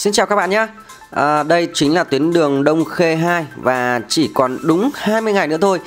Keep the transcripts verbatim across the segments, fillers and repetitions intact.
Xin chào các bạn nhé. À, đây chính là tuyến đường Đông Khê hai và chỉ còn đúng hai mươi ngày nữa thôi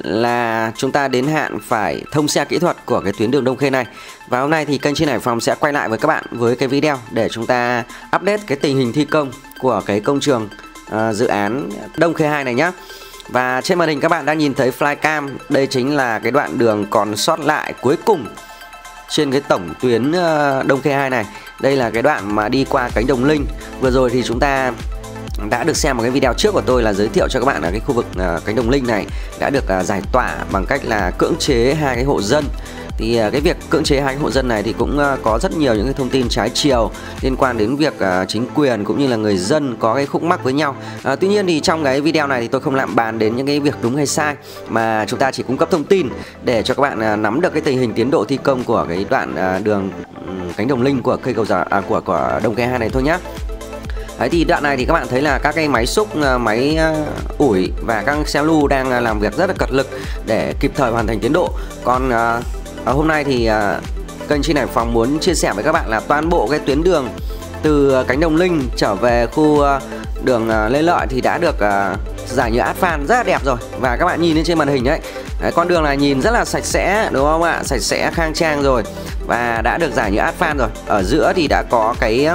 là chúng ta đến hạn phải thông xe kỹ thuật của cái tuyến đường Đông Khê này. Và hôm nay thì kênh Trên Hải Phòng sẽ quay lại với các bạn với cái video để chúng ta update cái tình hình thi công của cái công trường à, dự án Đông Khê hai này nhé. Và trên màn hình các bạn đang nhìn thấy flycam, đây chính là cái đoạn đường còn sót lại cuối cùng trên cái tổng tuyến Đông Khê hai này. Đây là cái đoạn mà đi qua cánh Đồng Linh. Vừa rồi thì chúng ta đã được xem một cái video trước của tôi là giới thiệu cho các bạn là cái khu vực cánh Đồng Linh này đã được giải tỏa bằng cách là cưỡng chế hai cái hộ dân. Thì cái việc cưỡng chế hai cái hộ dân này thì cũng có rất nhiều những cái thông tin trái chiều liên quan đến việc chính quyền cũng như là người dân có cái khúc mắc với nhau. à, Tuy nhiên thì trong cái video này thì tôi không làm bàn đến những cái việc đúng hay sai, mà chúng ta chỉ cung cấp thông tin để cho các bạn nắm được cái tình hình tiến độ thi công của cái đoạn đường cánh Đồng Linh của cây cầu giả à, của của Đông Khê hai này thôi nhé. Đấy, thì đoạn này thì các bạn thấy là các cái máy xúc, máy ủi và các xe lu đang làm việc rất là cật lực để kịp thời hoàn thành tiến độ. Còn à, hôm nay thì à, kênh Trên Hải Phòng muốn chia sẻ với các bạn là toàn bộ cái tuyến đường từ cánh Đồng Linh trở về khu à, đường à, Lê Lợi thì đã được à, giải nhựa asphalt rất là đẹp rồi. Và các bạn nhìn lên trên màn hình đấy, đấy, con đường này nhìn rất là sạch sẽ đúng không ạ? Sạch sẽ khang trang rồi và đã được giải nhựa asphalt rồi. Ở giữa thì đã có cái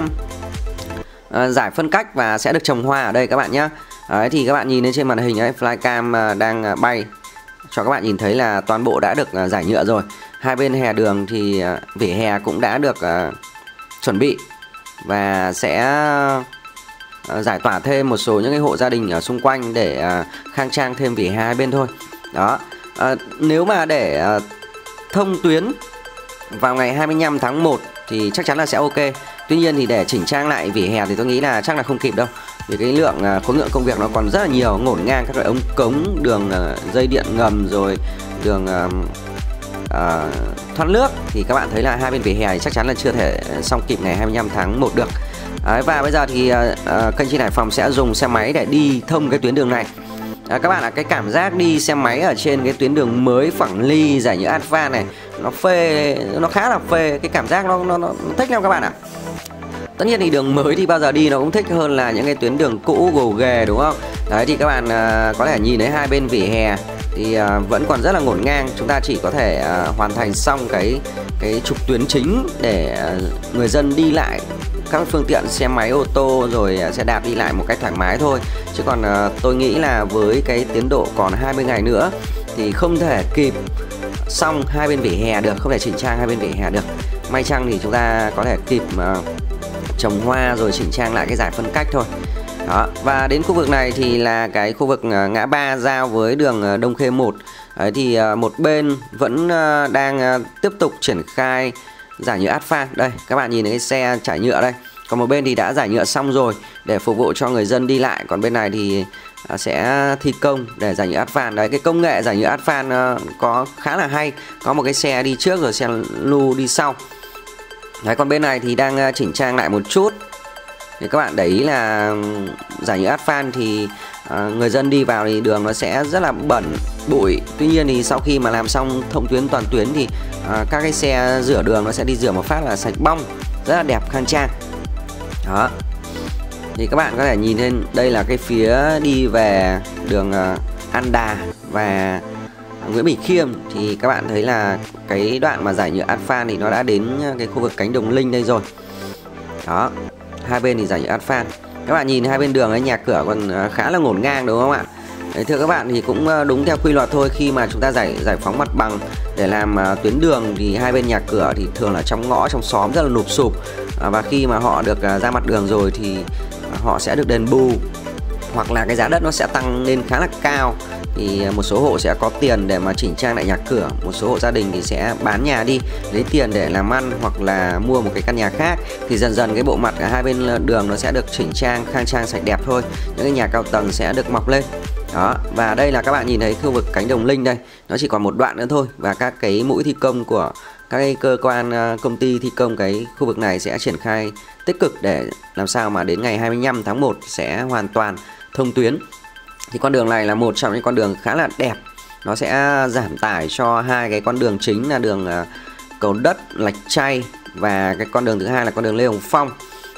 uh, giải phân cách và sẽ được trồng hoa ở đây các bạn nhé. Đấy, thì các bạn nhìn lên trên màn hình ấy, flycam uh, đang uh, bay cho các bạn nhìn thấy là toàn bộ đã được uh, giải nhựa rồi. Hai bên hè đường thì uh, vỉa hè cũng đã được uh, chuẩn bị và sẽ uh, giải tỏa thêm một số những cái hộ gia đình ở xung quanh để uh, khang trang thêm vỉa hè hai bên thôi. Đó, uh, nếu mà để uh, thông tuyến vào ngày hai mươi lăm tháng một thì chắc chắn là sẽ ok. Tuy nhiên thì để chỉnh trang lại vỉa hè thì tôi nghĩ là chắc là không kịp đâu, vì cái lượng khối lượng công việc nó còn rất là nhiều, ngổn ngang các loại ống cống, đường uh, dây điện ngầm, rồi đường uh, uh, thoát nước thì các bạn thấy là hai bên vỉa hè thì chắc chắn là chưa thể xong kịp ngày hai mươi lăm tháng một được. Đấy, và bây giờ thì uh, uh, kênh Trên Hải Phòng sẽ dùng xe máy để đi thông cái tuyến đường này. À, các bạn ạ, cái cảm giác đi xe máy ở trên cái tuyến đường mới phẳng ly giải nhựa asphalt này nó phê, nó khá là phê, cái cảm giác nó nó, nó thích lắm các bạn ạ. Tất nhiên thì đường mới thì bao giờ đi nó cũng thích hơn là những cái tuyến đường cũ gồ ghề đúng không? Đấy, thì các bạn à, có thể nhìn thấy hai bên vỉa hè thì à, vẫn còn rất là ngổn ngang. Chúng ta chỉ có thể à, hoàn thành xong cái cái trục tuyến chính để à, người dân đi lại, các phương tiện xe máy, ô tô rồi xe đạp đi lại một cách thoải mái thôi. Chứ còn uh, tôi nghĩ là với cái tiến độ còn hai mươi ngày nữa thì không thể kịp xong hai bên vỉa hè được, không thể chỉnh trang hai bên vỉa hè được. May chăng thì chúng ta có thể kịp uh, trồng hoa rồi chỉnh trang lại cái giải phân cách thôi. Đó, và đến khu vực này thì là cái khu vực uh, ngã ba giao với đường uh, Đông Khê một. Đấy, thì uh, một bên vẫn uh, đang uh, tiếp tục triển khai giải nhựa asphalt. Đây, các bạn nhìn thấy cái xe trải nhựa đây. Còn một bên thì đã giải nhựa xong rồi để phục vụ cho người dân đi lại. Còn bên này thì sẽ thi công để giải nhựa asphalt. Đấy, cái công nghệ giải nhựa asphalt có khá là hay. Có một cái xe đi trước rồi xe lu đi sau. Đấy, còn bên này thì đang chỉnh trang lại một chút. Thì các bạn để ý là giải nhựa asphalt thì người dân đi vào thì đường nó sẽ rất là bẩn, bụi. Tuy nhiên thì sau khi mà làm xong thông tuyến toàn tuyến thì các cái xe rửa đường nó sẽ đi rửa một phát là sạch bong, rất là đẹp, khang trang. Đó, thì các bạn có thể nhìn thấy đây là cái phía đi về đường uh, An Đà và Nguyễn Bỉnh Khiêm. Thì các bạn thấy là cái đoạn mà giải nhựa asphalt thì nó đã đến cái khu vực cánh Đồng Linh đây rồi. Đó, hai bên thì giải nhựa asphalt. Các bạn nhìn hai bên đường ấy, nhà cửa còn khá là ngổn ngang đúng không ạ? Đấy, thưa các bạn, thì cũng đúng theo quy luật thôi. Khi mà chúng ta giải giải phóng mặt bằng để làm uh, tuyến đường thì hai bên nhà cửa thì thường là trong ngõ, trong xóm rất là nụp sụp. À, và khi mà họ được uh, ra mặt đường rồi thì uh, họ sẽ được đền bù, hoặc là cái giá đất nó sẽ tăng lên khá là cao. Thì uh, một số hộ sẽ có tiền để mà chỉnh trang lại nhà cửa, một số hộ gia đình thì sẽ bán nhà đi lấy tiền để làm ăn hoặc là mua một cái căn nhà khác. Thì dần dần cái bộ mặt cả hai bên đường nó sẽ được chỉnh trang, khang trang, sạch đẹp thôi. Những cái nhà cao tầng sẽ được mọc lên. Đó, và đây là các bạn nhìn thấy khu vực cánh Đồng Linh đây, nó chỉ còn một đoạn nữa thôi. Và các cái mũi thi công của các cái cơ quan công ty thi công cái khu vực này sẽ triển khai tích cực để làm sao mà đến ngày hai mươi lăm tháng một sẽ hoàn toàn thông tuyến. Thì con đường này là một trong những con đường khá là đẹp. Nó sẽ giảm tải cho hai cái con đường chính là đường Cầu Đất, Lạch Tray và cái con đường thứ hai là con đường Lê Hồng Phong.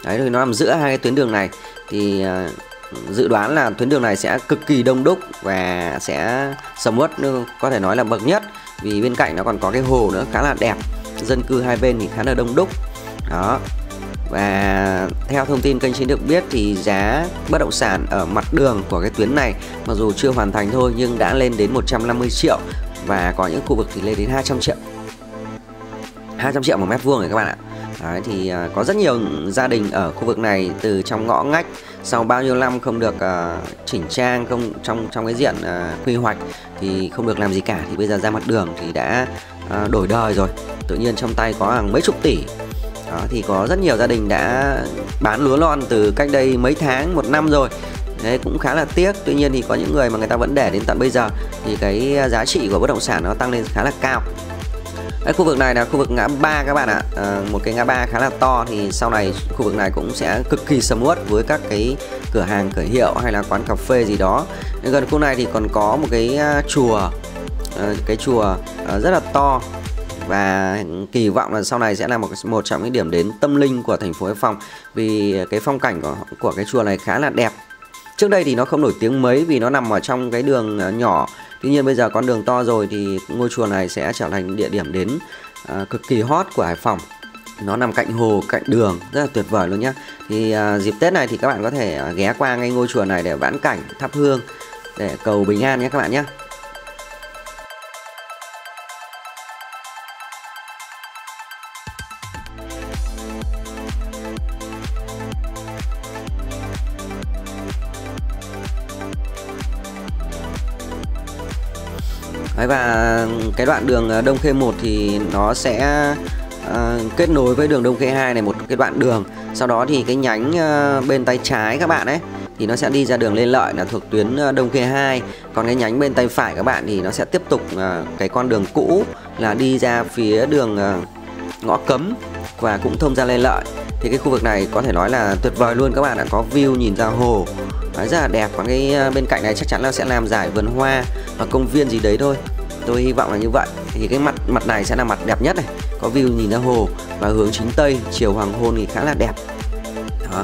Đấy, thì nó nằm giữa hai cái tuyến đường này. Thì uh, dự đoán là tuyến đường này sẽ cực kỳ đông đúc và sẽ sầm uất, có thể nói là bậc nhất, vì bên cạnh nó còn có cái hồ nữa khá là đẹp, dân cư hai bên thì khá là đông đúc. Đó. Và theo thông tin kênh Chính được biết thì giá bất động sản ở mặt đường của cái tuyến này mặc dù chưa hoàn thành thôi nhưng đã lên đến một trăm năm mươi triệu, và có những khu vực thì lên đến hai trăm triệu hai trăm triệu một mét vuông này các bạn ạ. Đấy, thì uh, có rất nhiều gia đình ở khu vực này từ trong ngõ ngách, sau bao nhiêu năm không được uh, chỉnh trang, không trong trong cái diện uh, quy hoạch thì không được làm gì cả, thì bây giờ ra mặt đường thì đã uh, đổi đời rồi, tự nhiên trong tay có hàng mấy chục tỷ. Đó, thì có rất nhiều gia đình đã bán lúa non từ cách đây mấy tháng, một năm rồi. Đấy, cũng khá là tiếc. Tuy nhiên thì có những người mà người ta vẫn để đến tận bây giờ, thì cái giá trị của bất động sản nó tăng lên khá là cao. Đấy, khu vực này là khu vực ngã ba các bạn ạ, à, một cái ngã ba khá là to. Thì sau này khu vực này cũng sẽ cực kỳ sầm uất với các cái cửa hàng, cửa hiệu hay là quán cà phê gì đó. Nên gần khu này thì còn có một cái uh, chùa, uh, cái chùa uh, rất là to, và kỳ vọng là sau này sẽ là một một trong những điểm đến tâm linh của thành phố Hải Phòng, vì cái phong cảnh của của cái chùa này khá là đẹp. Trước đây thì nó không nổi tiếng mấy vì nó nằm ở trong cái đường nhỏ. Tuy nhiên bây giờ con đường to rồi thì ngôi chùa này sẽ trở thành địa điểm đến uh, cực kỳ hot của Hải Phòng. Nó nằm cạnh hồ, cạnh đường, rất là tuyệt vời luôn nhá. Thì uh, dịp Tết này thì các bạn có thể uh, ghé qua ngay ngôi chùa này để vãn cảnh, thắp hương, để cầu bình an nhé các bạn nhé. Đấy, và cái đoạn đường Đông Khê một thì nó sẽ uh, kết nối với đường Đông Khê hai này, một cái đoạn đường. Sau đó thì cái nhánh uh, bên tay trái các bạn ấy thì nó sẽ đi ra đường Lê Lợi là thuộc tuyến uh, Đông Khê hai. Còn cái nhánh bên tay phải các bạn thì nó sẽ tiếp tục uh, cái con đường cũ là đi ra phía đường uh, Ngõ Cấm và cũng thông ra Lê Lợi. Thì cái khu vực này có thể nói là tuyệt vời luôn các bạn ạ, có view nhìn ra hồ. Đấy, rất là đẹp. Và cái bên cạnh này chắc chắn là sẽ làm giải vườn hoa và công viên gì đấy thôi, tôi hy vọng là như vậy. Thì cái mặt mặt này sẽ là mặt đẹp nhất này, có view nhìn ra hồ và hướng chính tây, chiều hoàng hôn thì khá là đẹp. Đó.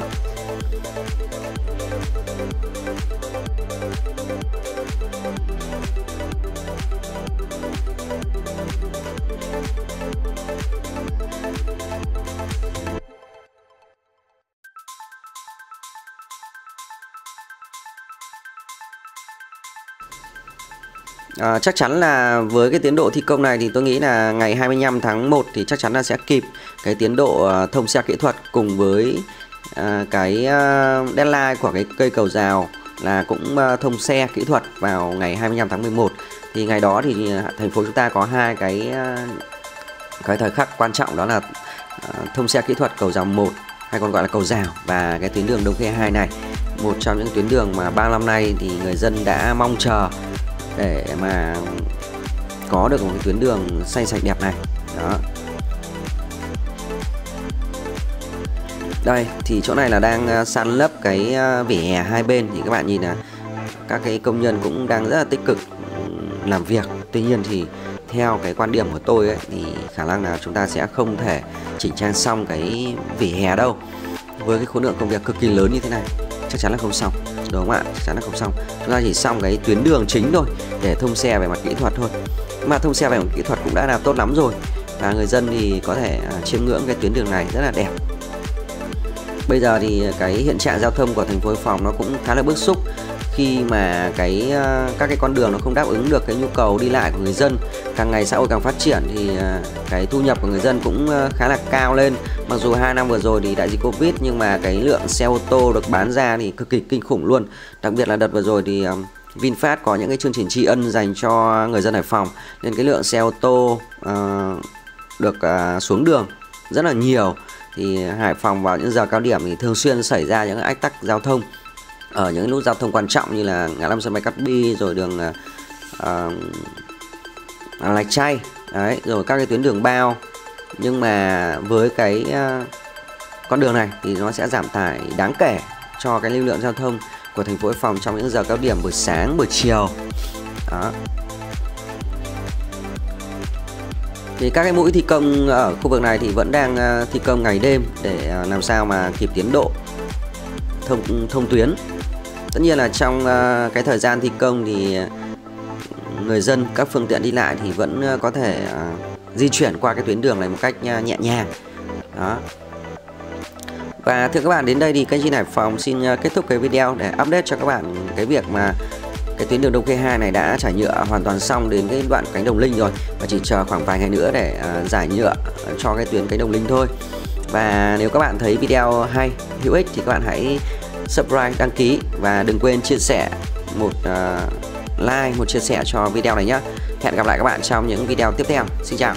À, chắc chắn là với cái tiến độ thi công này thì tôi nghĩ là ngày hai mươi lăm tháng một thì chắc chắn là sẽ kịp cái tiến độ uh, thông xe kỹ thuật cùng với uh, cái uh, deadline của cái cây cầu rào là cũng uh, thông xe kỹ thuật vào ngày hai mươi lăm tháng mười một. Thì ngày đó thì uh, thành phố chúng ta có hai cái uh, cái thời khắc quan trọng, đó là uh, thông xe kỹ thuật cầu rào một hay còn gọi là cầu rào, và cái tuyến đường Đông Khê hai này, một trong những tuyến đường mà bao năm nay thì người dân đã mong chờ để mà có được một cái tuyến đường xanh sạch đẹp này. Đó. Đây thì chỗ này là đang san lấp cái vỉa hè hai bên, thì các bạn nhìn là các cái công nhân cũng đang rất là tích cực làm việc. Tuy nhiên thì theo cái quan điểm của tôi ấy, thì khả năng là chúng ta sẽ không thể chỉnh trang xong cái vỉa hè đâu. Với cái khối lượng công việc cực kỳ lớn như thế này chắc chắn là không xong, đúng không ạ? Chắc chắn là không xong. Chúng ta chỉ xong cái tuyến đường chính thôi để thông xe về mặt kỹ thuật thôi. Mà thông xe về mặt kỹ thuật cũng đã là tốt lắm rồi, và người dân thì có thể uh, chiêm ngưỡng cái tuyến đường này rất là đẹp. Bây giờ thì cái hiện trạng giao thông của thành phố Hải Phòng nó cũng khá là bức xúc, khi mà cái uh, các cái con đường nó không đáp ứng được cái nhu cầu đi lại của người dân. Càng ngày xã hội càng phát triển thì uh, cái thu nhập của người dân cũng uh, khá là cao lên. Mặc dù hai năm vừa rồi thì đại dịch Covid, nhưng mà cái lượng xe ô tô được bán ra thì cực kỳ kinh khủng luôn. Đặc biệt là đợt vừa rồi thì uh, VinFast có những cái chương trình tri ân dành cho người dân Hải Phòng, nên cái lượng xe ô tô uh, được uh, xuống đường rất là nhiều. Thì Hải Phòng vào những giờ cao điểm thì thường xuyên xảy ra những ách tắc giao thông ở những nút giao thông quan trọng như là ngã năm sân bay Cát Bi, rồi đường uh, Lạch Tray, đấy, rồi các cái tuyến đường bao. Nhưng mà với cái uh, con đường này thì nó sẽ giảm tải đáng kể cho cái lưu lượng giao thông của thành phố Hải Phòng trong những giờ cao điểm buổi sáng, buổi chiều. Đó. Thì các cái mũi thi công ở khu vực này thì vẫn đang thi công ngày đêm để làm sao mà kịp tiến độ thông thông tuyến. Tất nhiên là trong cái thời gian thi công thì người dân, các phương tiện đi lại thì vẫn có thể di chuyển qua cái tuyến đường này một cách nhẹ nhàng. Đó. Và thưa các bạn, đến đây thì kênh Zin Hải Phòng xin kết thúc cái video để update cho các bạn cái việc mà cái tuyến đường Đông Khê hai này đã trải nhựa hoàn toàn xong đến cái đoạn cánh Đồng Linh rồi, và chỉ chờ khoảng vài ngày nữa để uh, giải nhựa cho cái tuyến cánh Đồng Linh thôi. Và nếu các bạn thấy video hay, hữu ích thì các bạn hãy subscribe, đăng ký và đừng quên chia sẻ một uh, like, một chia sẻ cho video này nhé. Hẹn gặp lại các bạn trong những video tiếp theo. Xin chào.